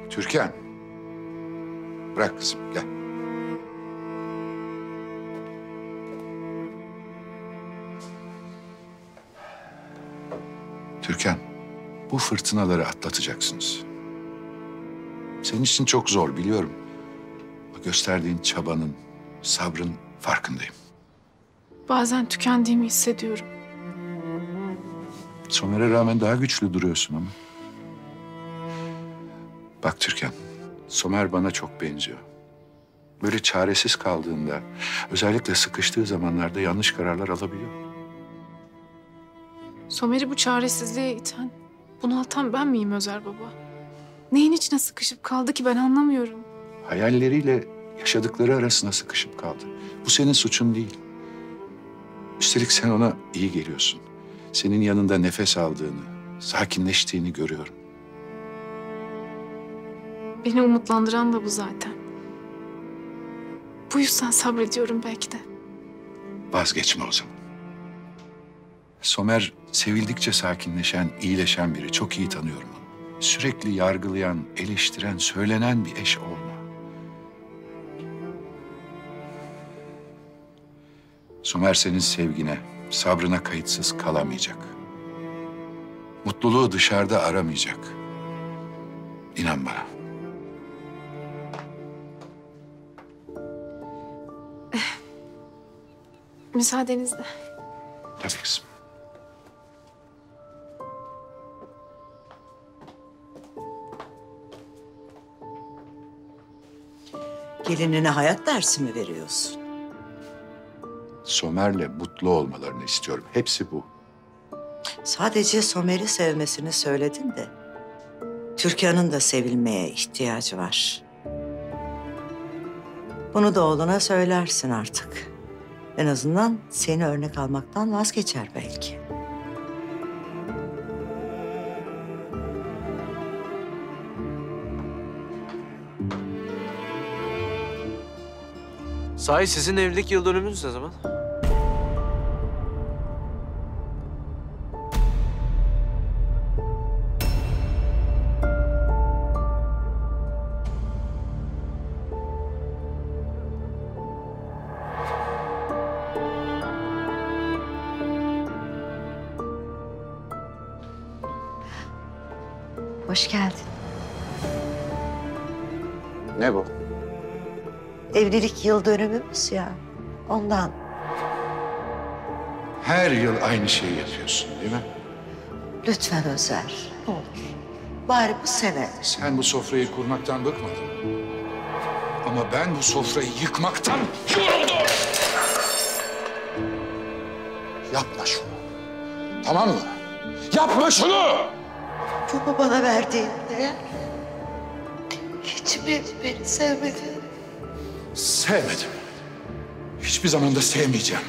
Türkan. Bırak kızım, gel. Türkan, bu fırtınaları atlatacaksınız. Senin için çok zor biliyorum. Gösterdiğin çabanın, sabrın farkındayım. Bazen tükendiğimi hissediyorum. Somer'e rağmen daha güçlü duruyorsun ama. Bak Türkan, Somer bana çok benziyor. Böyle çaresiz kaldığında, özellikle sıkıştığı zamanlarda yanlış kararlar alabiliyor. Somer'i bu çaresizliğe iten, bunaltan ben miyim Özer Baba? Neyin içine sıkışıp kaldı ki ben anlamıyorum. Hayalleriyle yaşadıkları arasında sıkışıp kaldı. Bu senin suçun değil. Üstelik sen ona iyi geliyorsun. Senin yanında nefes aldığını, sakinleştiğini görüyorum. Beni umutlandıran da bu zaten. Bu yüzden sabrediyorum belki de. Vazgeçme o zaman. Somer sevildikçe sakinleşen, iyileşen biri. Çok iyi tanıyorum onu. Sürekli yargılayan, eleştiren, söylenen bir eş olma. Somer senin sevgine, sabrına kayıtsız kalamayacak. Mutluluğu dışarıda aramayacak. İnan bana. Müsaadenizle. Tabii kızım. Gelinine hayat dersi mi veriyorsun? Somer'le mutlu olmalarını istiyorum. Hepsi bu. Sadece Somer'i sevmesini söyledin de... Türkan'ın da sevilmeye ihtiyacı var. Bunu da oğluna söylersin artık. En azından seni örnek almaktan vazgeçer belki. Sahi sizin evlilik yıl dönümünüz ne zaman? Hoş geldin. Ne bu? Evlilik yıl dönümümüz ya. Ondan. Her yıl aynı şeyi yapıyorsun değil mi? Lütfen Özer. Ne olur. Bari bu sene. Sen bu sofrayı kurmaktan bıkmadın. Ama ben bu sofrayı yıkmaktan yoruldum. Yapma şunu. Tamam mı? Yapma şunu! Baba bana verdiğin değer. Hiç mi beni sevmedin? Sevmedim. Hiçbir zaman da sevmeyeceğim.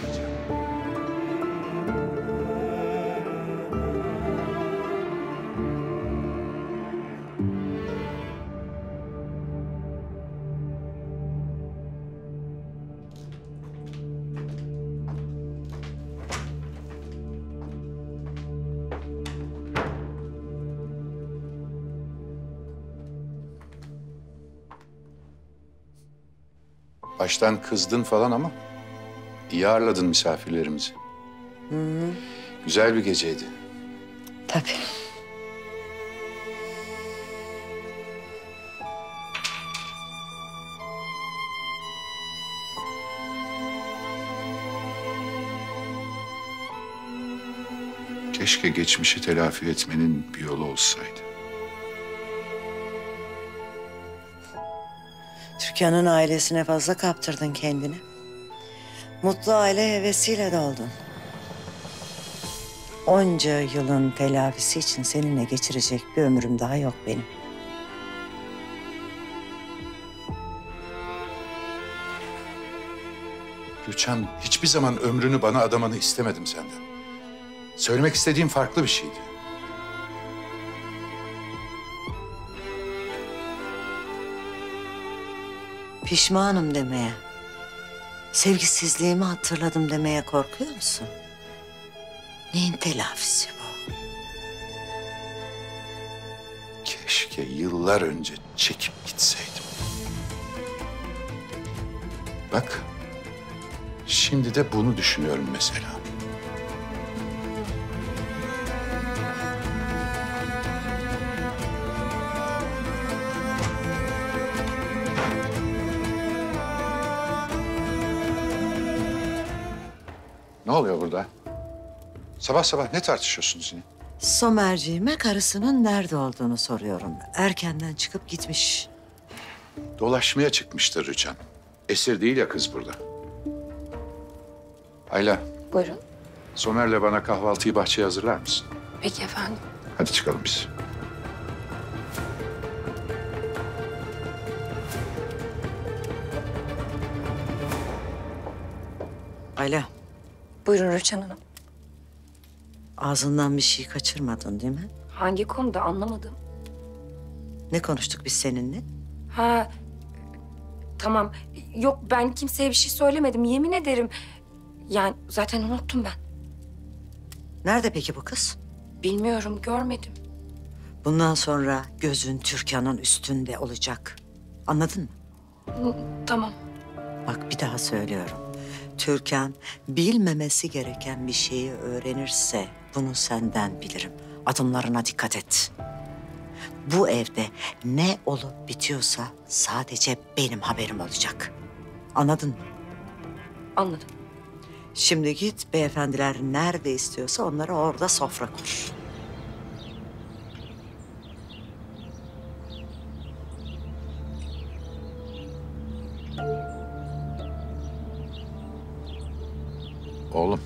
Baştan kızdın falan ama iyi ağırladın misafirlerimizi. Güzel bir geceydi. Tabii. Keşke geçmişi telafi etmenin bir yolu olsaydı. Türkan'ın ailesine fazla kaptırdın kendini. Mutlu aile hevesiyle doldun. Onca yılın telafisi için seninle geçirecek bir ömrüm daha yok benim. Gülçen, hiçbir zaman ömrünü bana adamanı istemedim senden. Söylemek istediğim farklı bir şeydi. Pişmanım demeye, sevgisizliğimi hatırladım demeye korkuyor musun? Neyin telafisi bu? Keşke Keşke yıllar önce çekip gitseydim. Bak, şimdi de bunu düşünüyorum mesela. Ne oluyor burada? Sabah sabah ne tartışıyorsunuz yine? Somerciğime karısının nerede olduğunu soruyorum. Erkenden çıkıp gitmiş. Dolaşmaya çıkmıştır Rüçhan. Esir değil ya kız burada. Ayla, Buyurun. Somer'le bana kahvaltıyı bahçeye hazırlar mısın? Peki efendim. Hadi çıkalım biz. Ayla, Buyurun Rüçhan Hanım. ağzından bir şey kaçırmadın değil mi? Hangi konuda anlamadım. Ne konuştuk biz seninle? Ha tamam. Yok ben kimseye bir şey söylemedim. Yemin ederim. Yani zaten unuttum ben. Nerede peki bu kız? Bilmiyorum görmedim. Bundan sonra gözün Türkan'ın üstünde olacak. Anladın mı? Tamam. Bak bir daha söylüyorum. Türkan bilmemesi gereken bir şeyi öğrenirse bunu senden bilirim. Adımlarına dikkat et. Bu evde ne olup bitiyorsa sadece benim haberim olacak. Anladın mı? Anladım. Şimdi git beyefendiler nerede istiyorsa onlara orada sofra kur. Oğlum,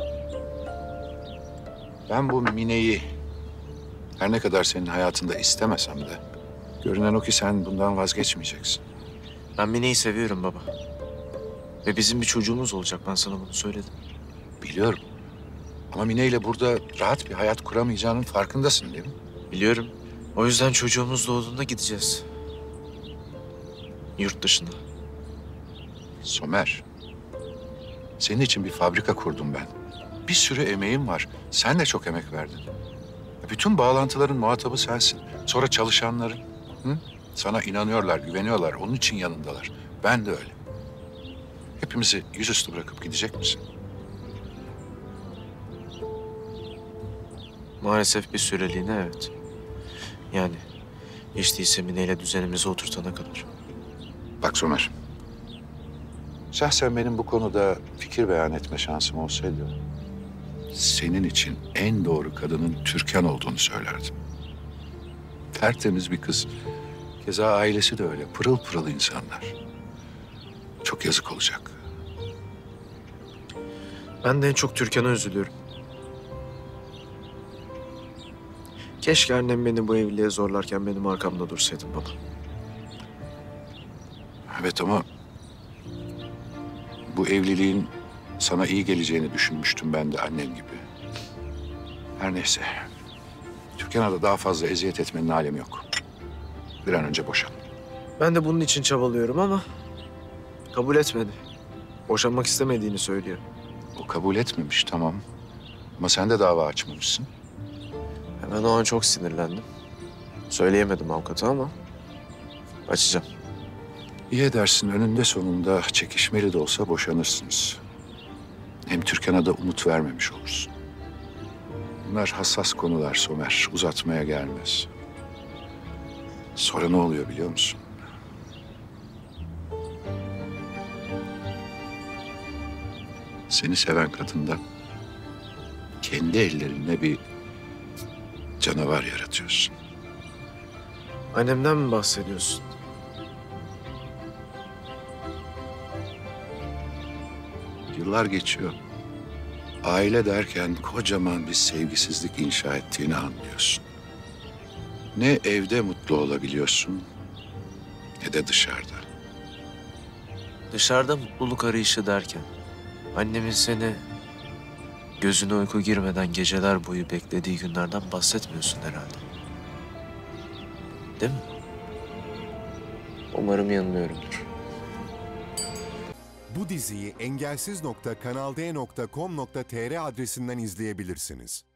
ben bu Mine'yi her ne kadar senin hayatında istemesem de görünen o ki sen bundan vazgeçmeyeceksin. Ben Mine'yi seviyorum baba. Ve bizim bir çocuğumuz olacak. Ben sana bunu söyledim. Biliyorum. Ama Mine ile burada rahat bir hayat kuramayacağının farkındasın değil mi? Biliyorum. O yüzden çocuğumuz doğduğunda gideceğiz. Yurt dışına. Somer, senin için bir fabrika kurdum ben. Bir sürü emeğim var. Sen de çok emek verdin. Bütün bağlantıların muhatabı sensin. Sonra çalışanların. Hı? Sana inanıyorlar, güveniyorlar. Onun için yanındalar. Ben de öyle. Hepimizi yüzüstü bırakıp gidecek misin? Maalesef bir süreliğine evet. Yani hiç değilse Mine ile düzenimizi oturtana kadar. Bak Somer. Şahsen benim bu konuda fikir beyan etme şansım olsaydı senin için en doğru kadının Türkan olduğunu söylerdim. Tertemiz bir kız. Keza ailesi de öyle. Pırıl pırıl insanlar. Çok yazık olacak. Ben de en çok Türkan'a üzülüyorum. Keşke annem beni bu evliliğe zorlarken benim arkamda dursaydın baba. Evet ama bu evliliğin sana iyi geleceğini düşünmüştüm ben de annen gibi. Her neyse. Türkan'a da daha fazla eziyet etmenin alemi yok. Bir an önce boşan. Ben de bunun için çabalıyorum ama kabul etmedi. Boşanmak istemediğini söylüyor. O kabul etmemiş tamam. Ama sen de dava açmamışsın. Ben o an çok sinirlendim. Söyleyemedim avukata ama açacağım. İyi edersin önünde sonunda çekişmeli de olsa boşanırsınız. Hem Türkan'a da umut vermemiş olursun. Bunlar hassas konular Somer. Uzatmaya gelmez. Sonra ne oluyor biliyor musun? Seni seven kadından kendi ellerinle bir canavar yaratıyorsun. Annemden mi bahsediyorsun? Yıllar geçiyor. Aile derken kocaman bir sevgisizlik inşa ettiğini anlıyorsun. Ne evde mutlu olabiliyorsun ne de dışarıda. Dışarıda mutluluk arayışı derken annemin seni gözüne uyku girmeden geceler boyu beklediği günlerden bahsetmiyorsun herhalde. Değil mi? Umarım yanılıyorumdur. Bu diziyi engelsiz.kanalde.com.tr adresinden izleyebilirsiniz.